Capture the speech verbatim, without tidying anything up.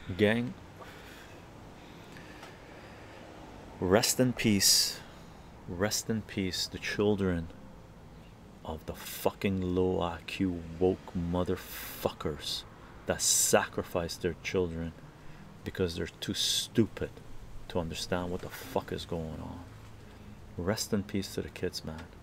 Gang, rest in peace, rest in peace the children of the fucking low I Q woke motherfuckers that sacrifice their children because they're too stupid to understand what the fuck is going on. Rest in peace to the kids, man.